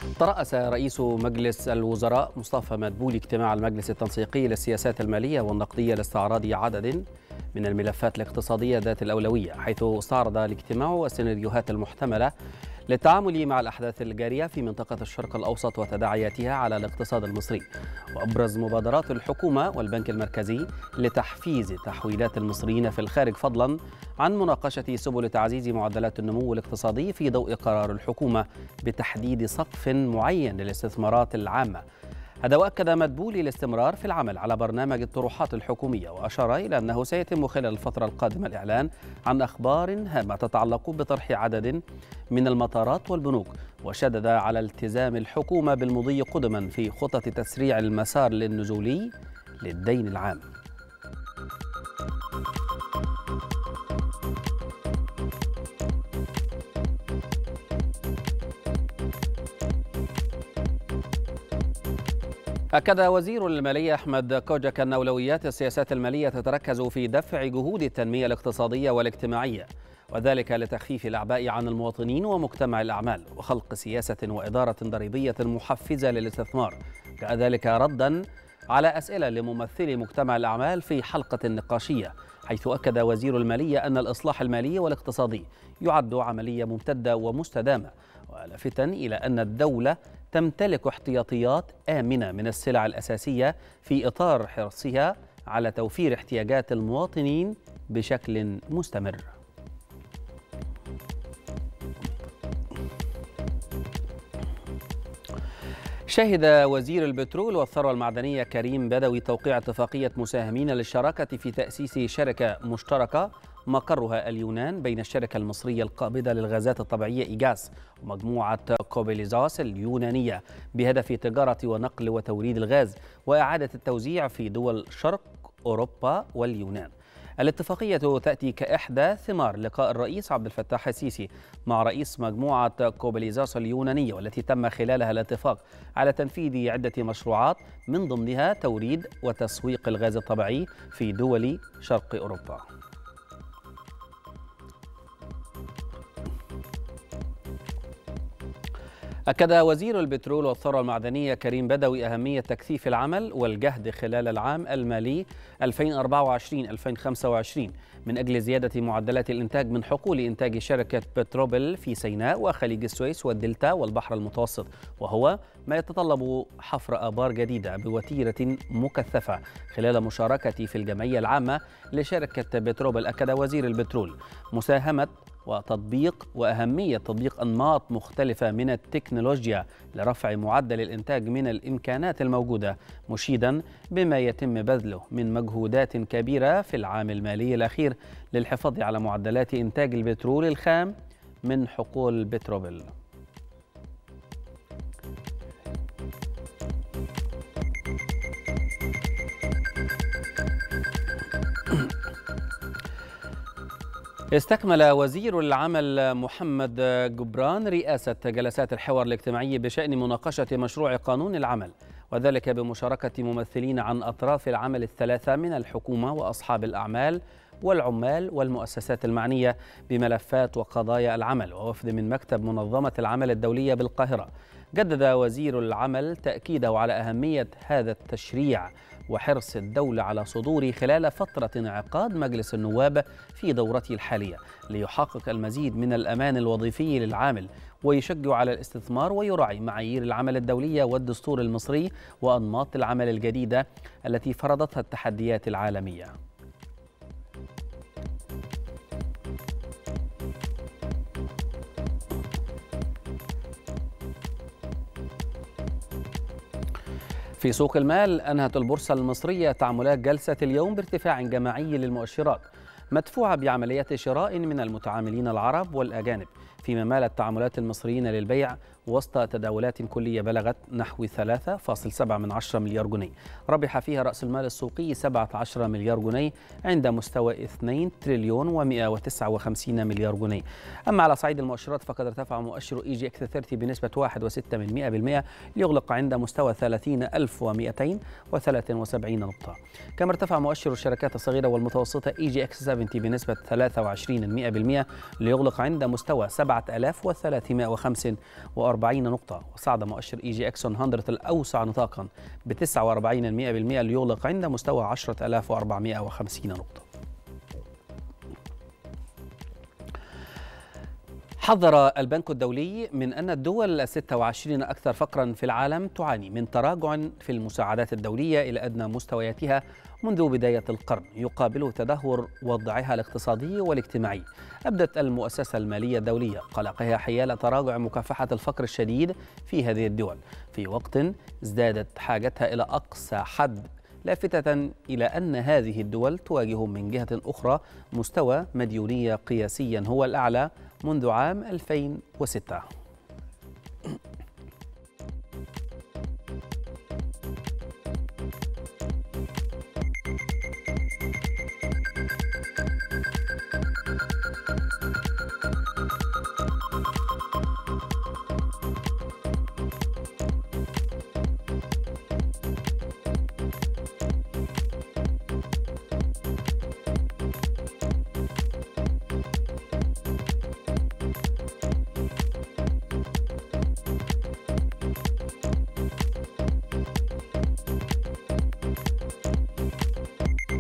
ترأس رئيس مجلس الوزراء مصطفى مدبولي اجتماع المجلس التنسيقي للسياسات المالية والنقدية لاستعراض عدد من الملفات الاقتصادية ذات الأولوية، حيث استعرض الاجتماع السيناريوهات المحتملة للتعامل مع الأحداث الجارية في منطقة الشرق الأوسط وتداعياتها على الاقتصاد المصري، وأبرز مبادرات الحكومة والبنك المركزي لتحفيز تحويلات المصريين في الخارج، فضلا عن مناقشة سبل تعزيز معدلات النمو الاقتصادي في ضوء قرار الحكومة بتحديد سقف معين للاستثمارات العامة. هذا وأكد مدبولي الاستمرار في العمل على برنامج الطروحات الحكومية، وأشار إلى أنه سيتم خلال الفترة القادمة الإعلان عن أخبار هامة تتعلق بطرح عدد من المطارات والبنوك، وشدد على التزام الحكومة بالمضي قدما في خطط تسريع المسار النزولي للدين العام. أكد وزير المالية أحمد كوجك أن أولويات السياسات المالية تتركز في دفع جهود التنمية الاقتصادية والاجتماعية، وذلك لتخفيف الأعباء عن المواطنين ومجتمع الأعمال، وخلق سياسة وإدارة ضريبية محفزة للاستثمار، كذلك ردا على أسئلة لممثلي مجتمع الأعمال في حلقة نقاشية، حيث أكد وزير المالية أن الإصلاح المالي والاقتصادي يعد عملية ممتدة ومستدامة، ولافتا إلى أن الدولة تمتلك احتياطيات آمنة من السلع الأساسية في إطار حرصها على توفير احتياجات المواطنين بشكل مستمر. شهد وزير البترول والثروة المعدنية كريم بدوي توقيع اتفاقية مساهمين للشراكة في تأسيس شركة مشتركة مقرها اليونان بين الشركة المصرية القابضة للغازات الطبيعية إيجاس ومجموعة كوبيليزاس اليونانية، بهدف تجارة ونقل وتوريد الغاز وإعادة التوزيع في دول شرق أوروبا واليونان. الاتفاقية تأتي كإحدى ثمار لقاء الرئيس عبد الفتاح السيسي مع رئيس مجموعة كوبيليزاس اليونانية، والتي تم خلالها الاتفاق على تنفيذ عدة مشروعات من ضمنها توريد وتسويق الغاز الطبيعي في دول شرق أوروبا. أكد وزير البترول والثروة المعدنية كريم بدوي أهمية تكثيف العمل والجهد خلال العام المالي 2024-2025 من أجل زيادة معدلات الإنتاج من حقول إنتاج شركة بتروبل في سيناء وخليج السويس والدلتا والبحر المتوسط، وهو ما يتطلب حفر آبار جديدة بوتيرة مكثفة خلال مشاركتي في الجمعية العامة لشركة بتروبل. أكد وزير البترول مساهمة وتطبيق وأهمية تطبيق أنماط مختلفة من التكنولوجيا لرفع معدل الإنتاج من الإمكانات الموجودة، مشيدا بما يتم بذله من مجهودات كبيرة في العام المالي الأخير للحفاظ على معدلات إنتاج البترول الخام من حقول بتروبل. استكمل وزير العمل محمد جبران رئاسة جلسات الحوار الاجتماعي بشأن مناقشة مشروع قانون العمل، وذلك بمشاركة ممثلين عن أطراف العمل الثلاثة من الحكومة وأصحاب الأعمال والعمال والمؤسسات المعنية بملفات وقضايا العمل، ووفد من مكتب منظمة العمل الدولية بالقاهرة. جدد وزير العمل تأكيده على أهمية هذا التشريع وحرص الدولة على صدوره خلال فترة انعقاد مجلس النواب في دورته الحالية، ليحقق المزيد من الأمان الوظيفي للعامل ويشجع على الاستثمار ويراعي معايير العمل الدولية والدستور المصري وأنماط العمل الجديدة التي فرضتها التحديات العالمية. في سوق المال، أنهت البورصة المصرية تعاملات جلسة اليوم بارتفاع جماعي للمؤشرات مدفوعة بعمليات شراء من المتعاملين العرب والأجانب، فيما مالت تعاملات المصريين للبيع وسط تداولات كلية بلغت نحو 3.7 مليار جنيه، ربح فيها رأس المال السوقي 17 مليار جنيه عند مستوى 2 تريليون و159 مليار جنيه. أما على صعيد المؤشرات فقد ارتفع مؤشر EGX 30 بنسبة 1.6% ليغلق عند مستوى 30,273 نقطة. كما ارتفع مؤشر الشركات الصغيرة والمتوسطة EGX 70 بنسبة 23% ليغلق عند مستوى 7 7345 نقطة. وصعد مؤشر إي جي إكس 100 الأوسع نطاقا ب 49% ليغلق عند مستوى 10450 نقطة. حذر البنك الدولي من أن الدول 26 أكثر فقرا في العالم تعاني من تراجع في المساعدات الدولية إلى أدنى مستوياتها منذ بداية القرن، يقابل تدهور وضعها الاقتصادي والاجتماعي. أبدت المؤسسة المالية الدولية قلقها حيال تراجع مكافحة الفقر الشديد في هذه الدول، في وقت ازدادت حاجتها إلى أقصى حد، لافتة إلى أن هذه الدول تواجه من جهة أخرى مستوى مديونية قياسيا هو الأعلى منذ عام 2006.